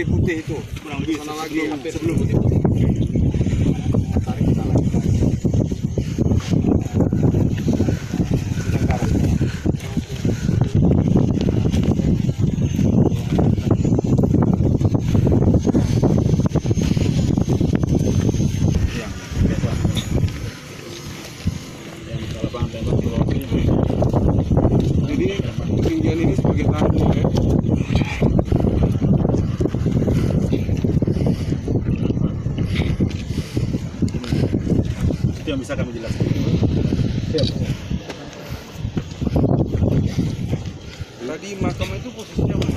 putih-putih itu. Kurang lebih Sana lagi sebelum putih-putih. Tarik kita lagi. Lengkar. Jadi ketinggian ini sebagai tahan ya. Itu yang bisa kami jelaskan. Tadi makam itu posisinya mana?